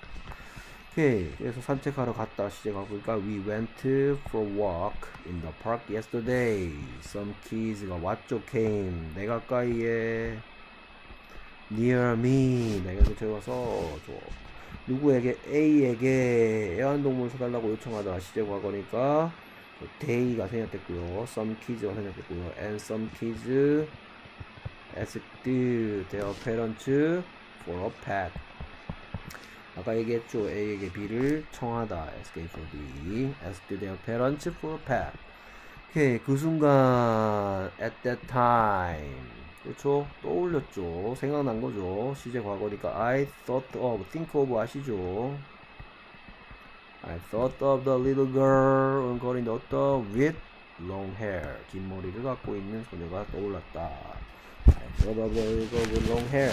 오케이. 그래서 산책하러 갔다 시제가 보니까 we went for a walk in the park yesterday. Some kids가 왔죠. came. 내 가까이에 near me. 내가 근처에 와서 누구에게? A에게 애완동물 사달라고 요청하다 시제 과거니까 they가 생략됐고요. some kids가 생략됐고요. and some kids asked their parents for a pet. 아까 얘기했죠. A에게 B를 청하다. ask A for B. asked their parents for a pet. 오케이. 그 순간 at that time. 그렇죠. 떠올렸죠. 생각난 거죠. 시제 과거니까 I thought of, think of 아시죠? I thought of the little girl 은거리인데 어떤 with long hair. 긴 머리를 갖고 있는 소녀가 떠올랐다. I thought of the little girl with long hair.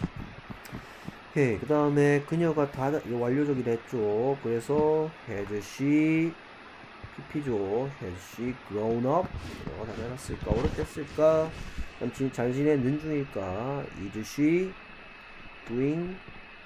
오케이. 그 다음에 그녀가 다 이거 완료적이라 했죠. 그래서 has she 피피죠. has she grown up? 그녀가 다 자랐을까? 어렸댔을까? 그럼 잘 지내는 중일까? is she doing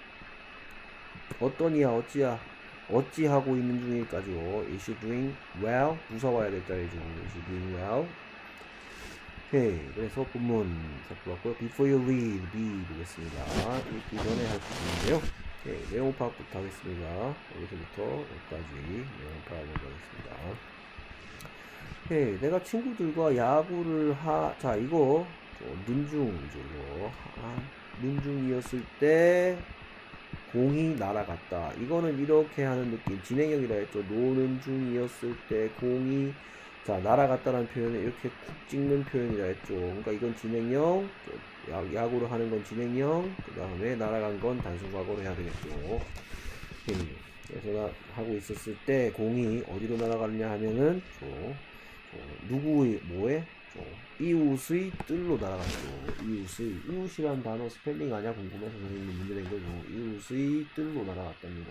어떠니야? 어찌야? 어찌 하고 있는 중일까죠? is she doing well? 부사 와야 될 자리죠. is she doing well? 오케이. 그래서 본문 살펴봤고요. Before you read, B 보겠습니다. 읽기 전에 할 부분인데요. 오케이, 내용 파악부터 하겠습니다. 여기서부터 여기까지 내용 파악 먼저 하겠습니다. 오케이, 내가 친구들과 야구를 하, 자, 이거, 눈중이죠, 이거. 아, 눈중이었을 때, 공이 날아갔다. 이거는 이렇게 하는 느낌. 진행형이라 했죠. 노는 중이었을 때, 공이, 자, 날아갔다는 표현을 이렇게 쿡 찍는 표현이라 했죠. 그러니까 이건 진행형, 야구를 하는 건 진행형, 그 다음에 날아간 건 단순 과거로 해야 되겠죠. 오케이. 그래서 나 하고 있었을 때, 공이 어디로 날아가느냐 하면은, 저, 누구의 뭐에 저, 이웃의 뜰로 날아갔죠. 이웃의 이웃이란 단어 스펠링 아냐 궁금해서 선생님이 문제 낸 거죠. 이웃의 뜰로 날아갔답니다.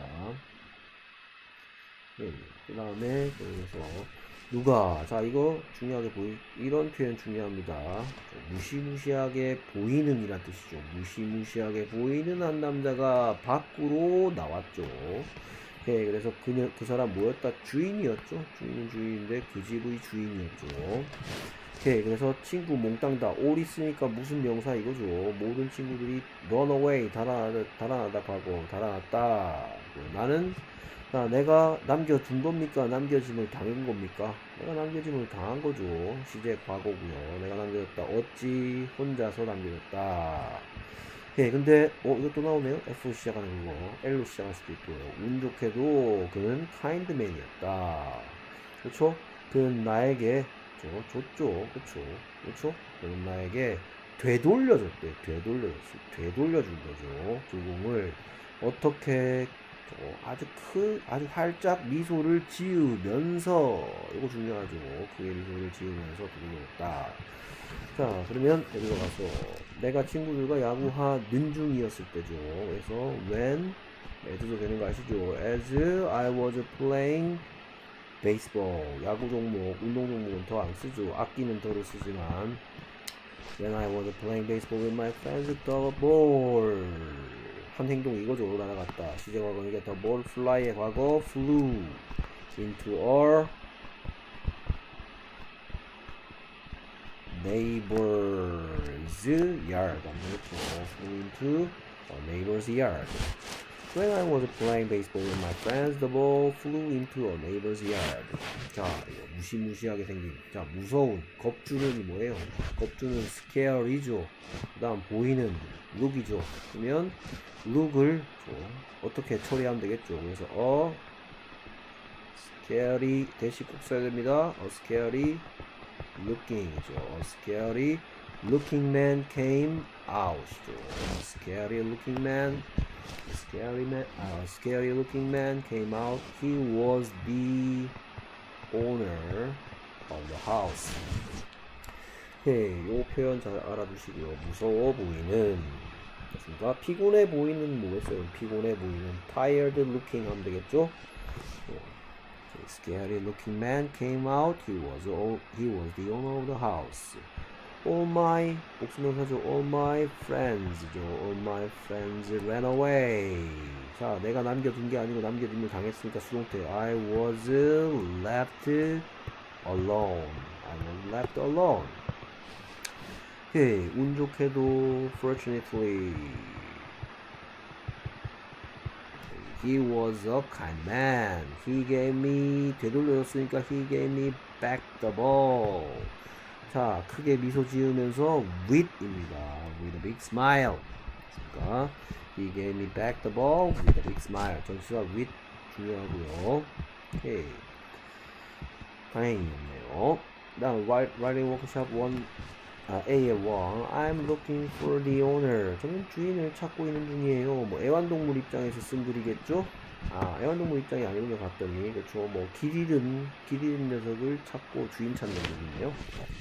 네, 그 다음에 여기서 누가 자 이거 중요하게 보이 이런 표현 중요합니다. 무시무시하게 보이는 이란 뜻이죠. 무시무시하게 보이는 한 남자가 밖으로 나왔죠. 네, 그래서 그녀, 그 사람 뭐였다? 주인이었죠. 주인은 주인인데 그 집의 주인이었죠. 오케이, 그래서 친구 몽땅 다 all 있으니까 무슨 명사 이거죠. 모든 친구들이 run away 달아나다, 달아나다 과거 달아났다. 나는 나 내가 남겨둔 겁니까? 남겨짐을 당한 겁니까? 내가 남겨짐을 당한 거죠. 시제 과거고요. 내가 남겨졌다. 어찌 혼자서 남겨졌다. 예, 근데 어 이거 또 나오네요. F로 시작하는 그거 L로 시작할 수도 있고요. 운 좋게도 그는 카인드맨이었다. 그렇죠? 그는 나에게 저, 줬죠. 그렇죠? 그렇죠? 그는 나에게 되돌려줬대. 되돌려줬어. 되돌려준 거죠. 그 공을 어떻게 저, 아주 큰 아주 활짝 미소를 지으면서 이거 중요하죠. 크게 미소를 지으면서 되돌려줬다. 자, 그러면 여기로 가서 내가 친구들과 야구하는 중이었을 때죠. 그래서 when as도 되는 거 아시죠? As I was playing baseball. 야구 종목, 운동 종목은 더 안 쓰죠. 악기는 더를 쓰지만 when I was playing baseball with my friends, the ball. 한 행동 이거죠. 날아갔다. 시제 과거니까 the ball fly의 과거 flew into a neighbor's yard. Flew into a neighbor's yard. When I was playing baseball with my friends, the ball flew into a neighbor's yard. 자, 이거 무시무시하게 생긴. 자, 무서운. 겁주는 뭐예요? 겁주는 scare이죠. 그 다음 보이는 look이죠. 그러면 look을 어떻게 처리하면 되겠죠. 그래서 어 scary 대시 꼭 써야 됩니다. a scary looking이죠. A scary looking man came out. A scary looking man, a scary man, a scary looking man came out. He was the owner of the house. 네, 요 표현 잘 알아두시고요. 무서워 보이는. 그렇습니까? 피곤해 보이는 뭐겠어요? 피곤해 보이는 tired looking 하면 되겠죠? Scary looking man came out. He was all, he was the owner of the house. All my 복수명사죠. All my friends죠. All my friends ran away. 자, 내가 남겨둔 게 아니고 남겨둔을 당했으니까 수동태. I was left alone. I was left alone. 오케이, 운 좋게도 fortunately. He was a kind man. He gave me 되돌려줬으니까 he gave me back the ball. 자, 크게 미소 지으면서 with입니다. With a big smile. 그러니까 he gave me back the ball with a big smile. 전치사 with 중요하고요. 오케이. 다행이었네요. 다음 writing workshop one. 아, A의 원. I'm looking for the owner. 저는 주인을 찾고 있는 중이에요. 뭐 애완동물 입장에서 쓴 글이겠죠? 아, 애완동물 입장이 아니군요. 봤더니 그렇죠. 뭐 길 잃은 길 잃은 녀석을 찾고 주인 찾는 중이네요.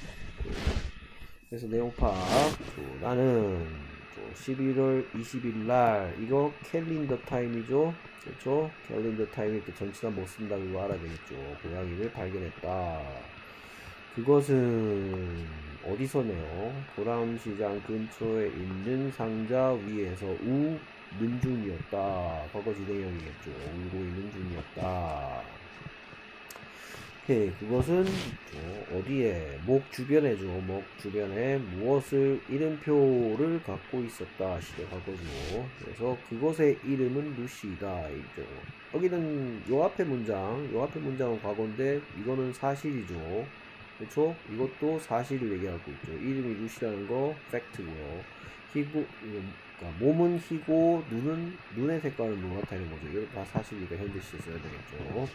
그래서 내용 파악. 나는 십일월 이십일 날 이거 캘린더 타임이죠. 그렇죠? 캘린더 타임 이렇게 전치사 못 쓴다 그거 알아야 되겠죠. 고양이를 발견했다. 그것은 어디서네요? 도람시장 근처에 있는 상자 위에서 우는 중이었다. 과거 진행형이겠죠. 울고 있는 중이었다. 예, 그것은 어, 어디에 목 주변에죠. 목 주변에 무엇을 이름표를 갖고 있었다 시작할 거죠. 그래서 그것의 이름은 루시다. 이죠. 여기는 요 앞에 문장, 요 앞에 문장은 과거인데 이거는 사실이죠. 그렇죠? 이것도 사실을 얘기하고 있죠. 이름이 루시라는 거 팩트고요. 희고 그러니까 몸은 희고 눈은 눈의 색깔은 노랗다는 거죠. 이거 다 사실이니까 현재 시제 써야 되겠죠.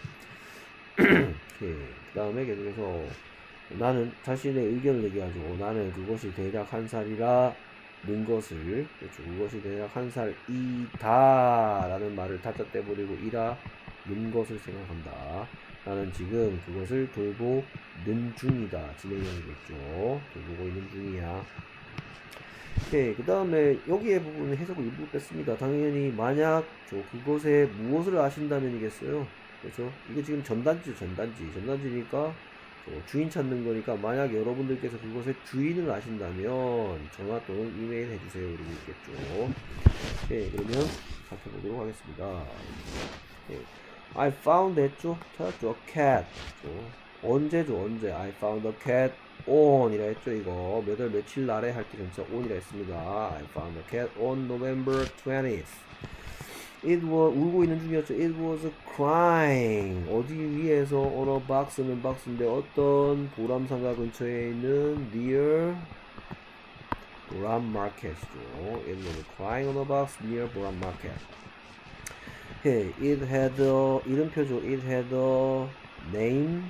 그 다음에 계속해서 나는 자신의 의견을 얘기하죠. 나는 그것이 대략 한 살이라 는 것을 그렇죠. 그것이 대략 한 살이다 라는 말을 타짜 떼버리고 이라 는 것을 생각한다. 나는 지금 그것을 돌보는 중이다. 진행형이겠죠. 돌보고 있는 중이야. 오케이. 그 다음에 여기에 부분은 해석을 일부 뺐습니다. 당연히 만약 저 그것에 무엇을 아신다면이겠어요. 그렇죠? 이게 지금 전단지죠. 전단지. 전단지니까 주인 찾는 거니까 만약 여러분들께서 그것의 주인을 아신다면 전화 또는 이메일 해주세요. 이러고 있겠죠. 오케이. 그러면 살펴보도록 하겠습니다. 오케이. I found 했죠? 찾았죠? cat. 언제죠? 언제? I found a cat on 이라 했죠? 이거 몇 월 며칠 날에 할 때 전체 on이라 했습니다. I found a cat on November twentieth. It was 울고 있는 중이었죠. It was crying. 어디 위에서 on a box는 박스인데 어떤 보람상가 근처에 있는 near 보람 market이죠. It was crying on a box near 보람 market. Okay, it had a 이름표죠. It had a name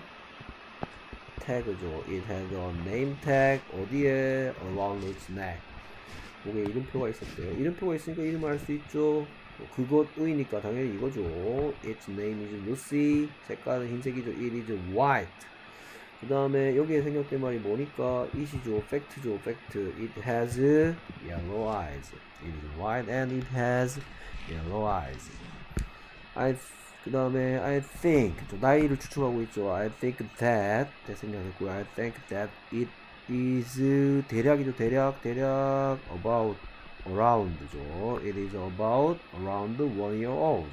tag죠. It had a name tag 어디에 along its neck. 목에 이름표가 있었대요. 이름표가 있으니까 이름을 알 수 있죠. 그것의니까 당연히 이거죠. Its name is Lucy. 색깔은 흰색이죠. It is white. 그 다음에 여기에 생략된 말이 뭐니까 it이죠. fact죠. fact. It has yellow eyes. It is white and it has yellow eyes. I 그 다음에 I think 나이를 추측하고 있죠. I think that 생략했고요. I think that it is 대략이죠. 대략 대략 about around죠. It is about around one year old.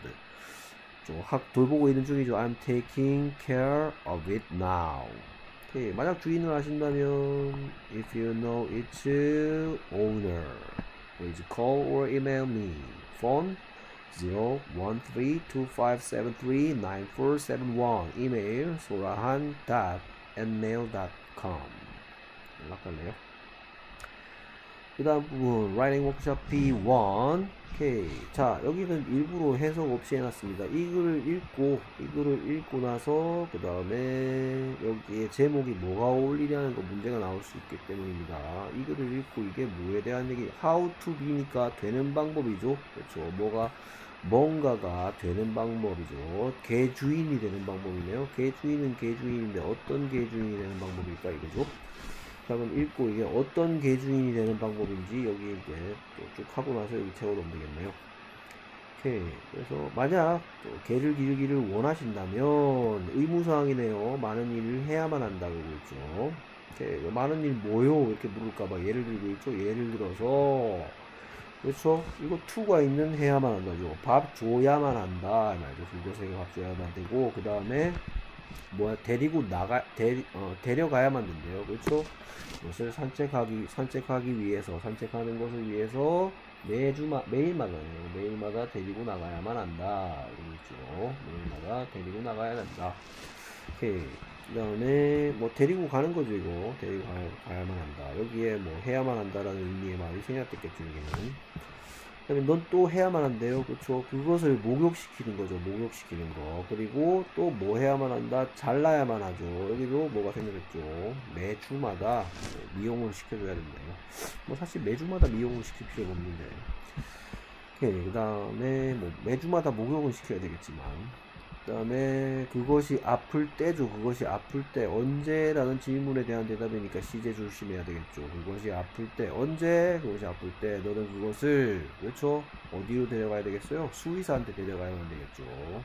학 돌보고 있는 중이죠. I'm taking care of it now. 오케이. 만약 주인을 아신다면 if you know its owner, please call or email me. phone zero one three two five seven three nine four seven one. email sorahan dot n mail dot com. 연락할래요? 그 다음 부분 writing workshop 비 원. 오케이. 자, 여기는 일부러 해석 없이 해놨습니다. 이 글을 읽고 이 글을 읽고 나서 그 다음에 여기에 제목이 뭐가 어울리냐는 거 문제가 나올 수 있기 때문입니다. 이 글을 읽고 이게 뭐에 대한 얘기 how to be니까 되는 방법이죠. 그렇죠. 뭐가 뭔가가 되는 방법이죠. 개주인이 되는 방법이네요. 개주인은 개주인인데 어떤 개주인이 되는 방법일까 이거죠. 그러면 읽고 이게 어떤 개주인이 되는 방법인지 여기 이제 쭉 하고 나서 여기 채워놓으면 되겠네요. 오케이. 그래서 만약 또 개를 기르기를 원하신다면 의무사항이네요. 많은 일을 해야만 한다고 있죠. 오케이. 많은 일 뭐요? 이렇게 물을까봐 예를 들고 있죠. 예를 들어서 그렇죠. 이거 to가 있는 해야만 한다죠. 밥 줘야만 한다 말죠. 그것에게 밥 줘야만 되고 그 다음에 뭐야 데리고 나가 데 어, 데려가야만 된대요. 그렇죠. 것을 산책하기 산책하기 위해서 산책하는 것을 위해서 매주마 매일마다네요. 매일마다 데리고 나가야만 한다. 그렇죠. 매일마다 데리고 나가야 한다. 오케이. 그 다음에 뭐 데리고 가는 거죠. 이거 데리고 가야, 가야만 한다. 여기에 뭐 해야만 한다라는 의미의 말이 생략됐겠죠. 여기는. 그 다음에 넌 또 해야만 한대요. 그렇죠. 그것을 목욕시키는 거죠. 목욕시키는 거. 그리고 또 뭐 해야만 한다. 잘라야만 하죠. 여기도 뭐가 생겼죠. 매주마다 미용을 시켜줘야 된대요. 뭐 사실 매주마다 미용을 시킬 필요가 없는데. 오케이. 그 다음에 뭐 매주마다 목욕은 시켜야 되겠지만 그 다음에 그것이 아플 때죠. 그것이 아플 때 언제라는 질문에 대한 대답이니까 시제 조심해야 되겠죠. 그것이 아플 때 언제 그것이 아플 때 너는 그것을 그렇죠. 어디로 데려가야 되겠어요? 수의사한테 데려가야만 되겠죠.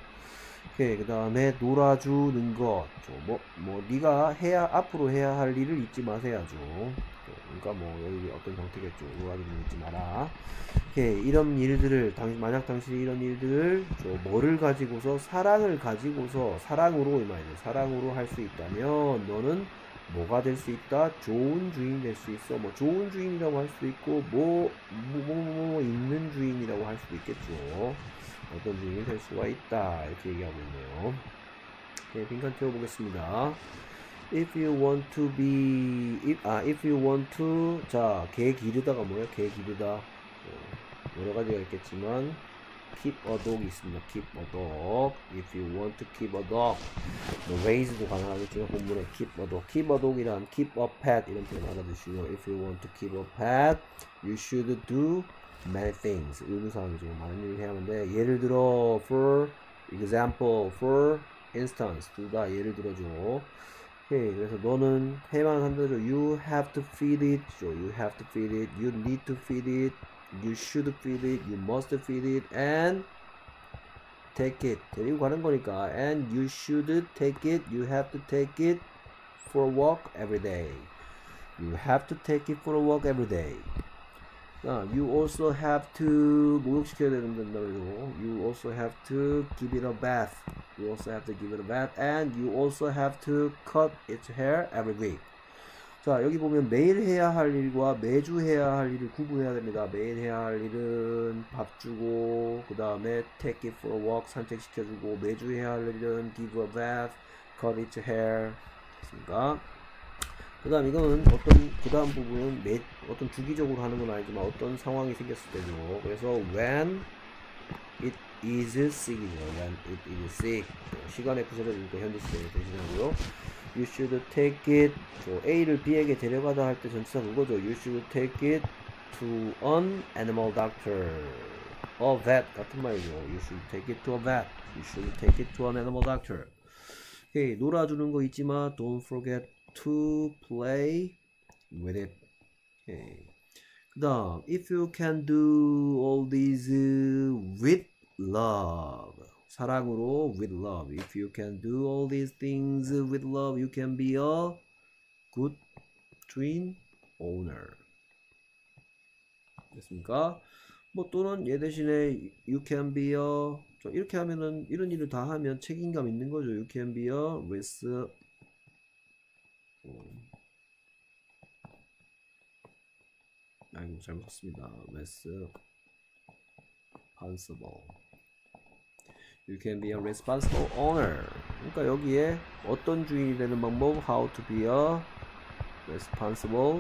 오케이. 그 다음에 놀아주는 것. 뭐, 뭐 네가 해야 앞으로 해야 할 일을 잊지 마세요죠. 그러니까 뭐 여기 어떤 형태겠죠. 놀아주는 잊지 마라. 오케이. 이런 일들을 당, 만약 당신이 이런 일들을 저 뭐를 가지고서 사랑을 가지고서 사랑으로 이 말이죠. 사랑으로 할 수 있다면 너는 뭐가 될 수 있다? 좋은 주인이 될 수 있어. 뭐 좋은 주인이라고 할 수도 있고 뭐 뭐 뭐 뭐, 뭐 있는 주인이라고 할 수도 있겠죠. 어떤 주인이 될 수가 있다 이렇게 얘기하고 있네요. 네, 빈칸 채워보겠습니다. If you want to be if, 아 if you want to 자 개 기르다가 뭐예요? 개 기르다 어, 여러 가지가 있겠지만 keep a dog 있습니다. keep a dog. If you want to keep a dog 뭐 raise도 가능하겠지만 본문에 keep a dog. keep a dog이란 keep a pet 이런 표현 알아두시고 if you want to keep a pet you should do many things. 의무사항이죠. 많은 일을 해야 하는데 예를 들어 for example for instance 둘 다 예를 들어줘. 오케이. 그래서 너는 해만 한다죠. You have to feed it. You have to feed it. You need to feed it. You should feed it. You must feed it. And take it. 데리고 가는 거니까. And you should take it. You have to take it for a walk every day. You have to take it for a walk every day. Uh, you also have to 목욕시켜야 된다고. You also have to give it a bath. You also have to give it a bath. And you also have to cut its hair every week. 자, 여기 보면 매일 해야 할 일과 매주 해야 할 일을 구분해야 됩니다. 매일 해야 할 일은 밥 주고, 그 다음에 take it for a walk, 산책시켜주고, 매주 해야 할 일은 give a bath, cut its hair. 됐습니까? 그 다음 이거는 어떤 그 다음 부분은 매, 어떤 주기적으로 하는 건 아니지만 어떤 상황이 생겼을 때죠. 그래서 when it is sick이죠. when it is sick 시간에 부서져지니까 현재 시제를 대신하고요. you should take it A를 B에게 데려가다 할 때 전치사 그거죠. you should take it to an animal doctor. a vet 같은 말이죠. you should take it to a vet. you should take it to an animal doctor. 오케이, 놀아주는 거 있지만 don't forget to play with it. Okay. 그 다음 if you can do all these with love 사랑으로 with love if you can do all these things with love you can be a good twin owner. 됐습니까? 뭐 또는 얘 대신에 you can be a 이렇게 하면은 이런 일을 다 하면 책임감 있는 거죠. you can be a with 아이고 잘못 썼습니다. responsible. You can be a responsible owner. 그러니까 여기에 어떤 주인이 되는 방법 how to be a responsible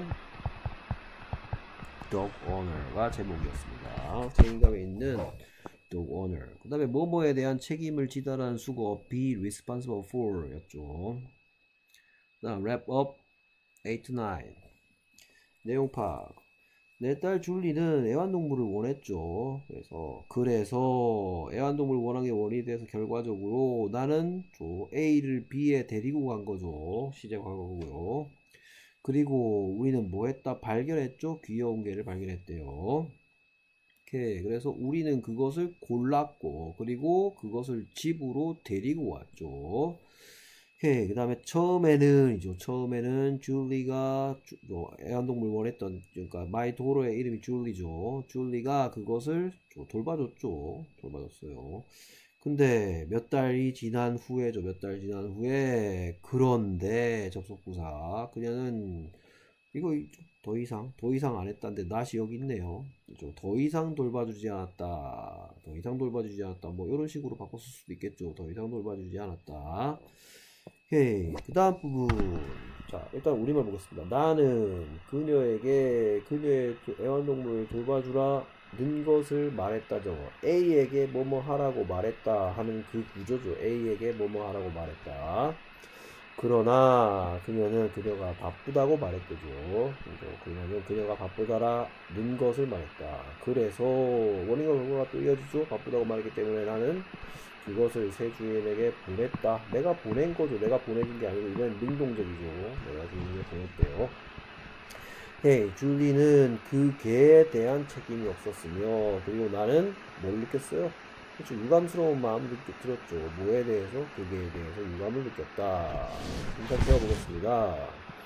dog owner가 제목이었습니다. 책임감에 있는 dog owner. 그 다음에 뭐뭐에 대한 책임을 지다라는 수거 be responsible for 였죠. 자, wrap up eight to nine. 내용 파악. 내 딸 줄리는 애완동물을 원했죠. 그래서 그래서 애완동물 원한 게 원인이 돼서 결과적으로 나는 저 A를 B에 데리고 간 거죠. 시제 과거고요. 그리고 우리는 뭐 했다? 발견했죠. 귀여운 개를 발견했대요. 오케이. 그래서 우리는 그것을 골랐고 그리고 그것을 집으로 데리고 왔죠. 오케이. 그 다음에 처음에는 이죠. 처음에는 줄리가 뭐 애완동물 원했던 그러니까 마이 도로의 이름이 줄리죠. 줄리가 그것을 돌봐줬죠. 돌봐줬어요. 근데 몇 달이 지난 후에죠. 몇 달 지난 후에 그런데 접속부사 그녀는 이거 더 이상 더 이상 안 했다는데 낫이 여기 있네요. 그렇죠? 더 이상 돌봐주지 않았다. 더 이상 돌봐주지 않았다. 뭐 이런 식으로 바꿨을 수도 있겠죠. 더 이상 돌봐주지 않았다. 오케이. 그 다음 부분. 자, 일단 우리말 보겠습니다. 나는 그녀에게 그녀의 애완동물을 돌봐주라는 것을 말했다죠. A에게 뭐뭐 하라고 말했다 하는 그 구조죠. A에게 뭐뭐 하라고 말했다. 그러나 그녀는 그녀가 바쁘다고 말했대죠. 그죠? 그녀는 그녀가 바쁘다라는 것을 말했다. 그래서 원인과 결과가 또 이어지죠. 바쁘다고 말했기 때문에 나는 그것을 새 주인에게 보냈다. 내가 보낸 거죠. 내가 보내준 게 아니고 이건 능동적이죠. 내가 주인에게 보냈대요. 헤이, 줄리는 그 개에 대한 책임이 없었으며 그리고 나는 뭘 느꼈어요? 그렇죠. 유감스러운 마음을 느꼈, 들었죠. 뭐에 대해서? 그 개에 대해서 유감을 느꼈다. 일단 들어보겠습니다.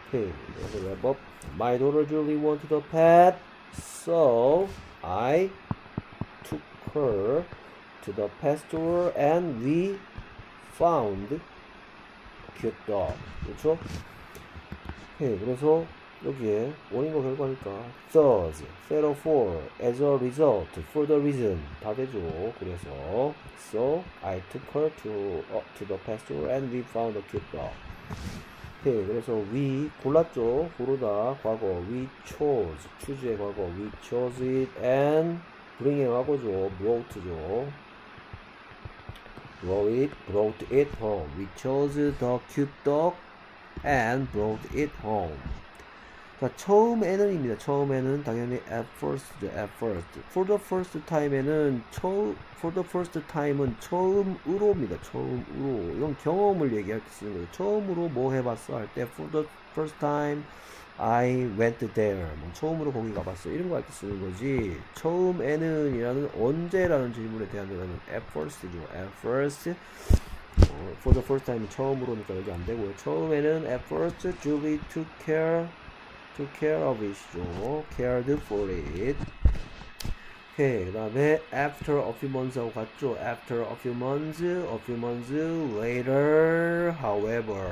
오케이. 그래서 wrap up. My daughter Julie wanted a pet, so I took her to the pet store and we found a cute dog. 그렇죠? 오케이. 그래서 여기에 원인과 결과니까 thus, therefore, as a result, for the reason 다 되죠. 그래서 so I took her to uh, to the pet store and we found a cute dog. 오케이. 그래서 we 골랐죠. 고르다 과거 we chose choose의 과거 we chose it and bring의 과거죠. brought죠. brought it brought it home. We chose the cute dog and brought it home. 자, 처음에는입니다. 처음에는 당연히 at first죠. at first. for the first time에는 처 for the first time은 처음으로입니다. 처음으로. 이건 경험을 얘기할 때 쓰는 거예요. 처음으로 뭐 해봤어 할 때 for the first time I went there. 뭐 처음으로 거기 가봤어. 이런 거 할 때 쓰는 거지. 처음에는 이라는 언제라는 질문에 대한 대답은 at first죠. at first. 어, for the first time 처음으로니까 여기 안 되고요. 처음에는 at first Julie took care took care of it죠. cared for it. 오케이. 그 다음에 after a few months 하고 같죠. after a few months, a few months later, however,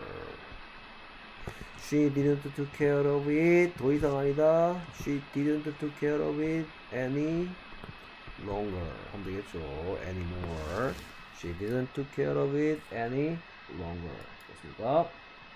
she didn't took care of it. 더 이상 아니다. she didn't took care of it any longer. 하면 되겠죠. anymore. she didn't took care of it any longer. 됐습니까?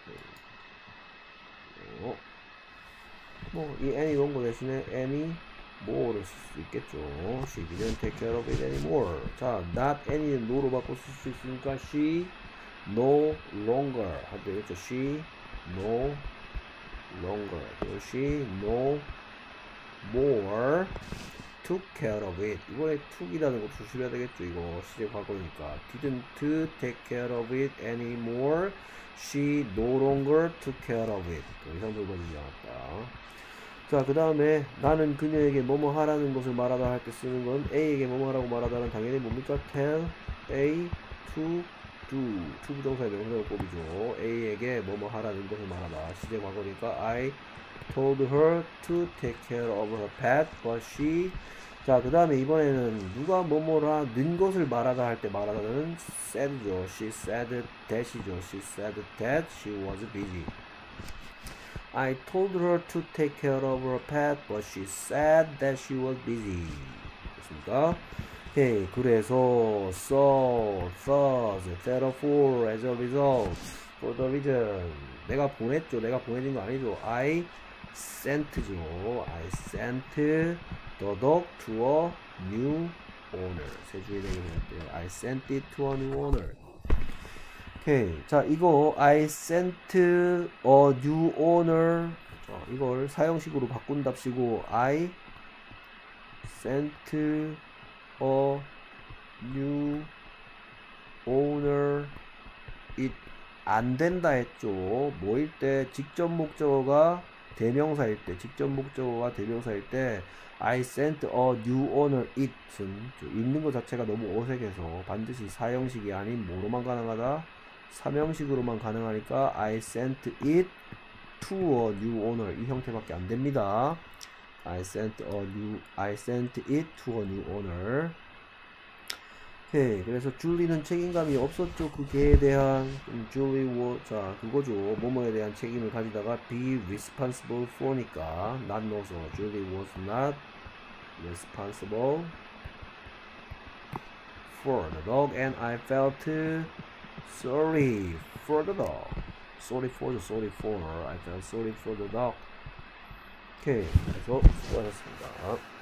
네. 뭐, 이 any longer 대신에 any more를 쓸 수 있겠죠. She didn't take care of it anymore. 자, not any는 no로 바꿔 쓸 수 있으니까 she no longer 하면 되겠죠. She no longer. 그리고 she no more took care of it. 이번에 took이라는 거 조심해야 되겠죠. 이거 시제 과거니까. didn't take care of it anymore. She no longer took care of it. 더 이상 돌봐주지 않았다. 자, 그 다음에 나는 그녀에게 뭐뭐 하라는 것을 말하다 할 때 쓰는 건 A에게 뭐뭐 하라고 말하다는 당연히 뭡니까? tell A to do. to 부정사의 명사를 뽑이죠. A에게 뭐뭐 하라는 것을 말하다. 시제 과거니까 I told her to take care of her pet, but she. 자, 그 다음에 이번에는 누가 뭐뭐라는 것을 말하다 할 때 말하다는 said죠. She said that이죠. She said that she was busy. I told her to take care of her pet, but she said that she was busy. 됐습니까? 오케이. 그래서 so, thus, therefore, as a result, for the reason. 내가 보냈죠. 내가 보내진 거 아니죠. I sent죠. I sent the dog to a new owner. 세 주의 되게 되었대요. I sent it to a new owner. 오케이. 자, 이거 I sent a new owner. 자, 이걸 사형식으로 바꾼답시고 I sent a new owner it 안 된다 했죠. 뭐일 때 직접 목적어가 대명사일 때 직접 목적어가 대명사일 때 I sent a new owner it은 읽는 것 자체가 너무 어색해서 반드시 사형식이 아닌 뭐로만 가능하다? 삼형식으로만 가능하니까 I sent it to a new owner 이 형태밖에 안 됩니다. I sent a new I sent it to a new owner. 오케이. 그래서 줄리는 책임감이 없었죠. 그 개에 대한 음, 줄리 워, 자 그거죠. 뭐뭐에 대한 책임을 가지다가 be responsible for니까 not 넣어서 줄리 was not responsible for the dog and I felt sorry for the dog. sorry for the sorry for I felt sorry for the dog. 오케이. 그래서 수고하셨습니다.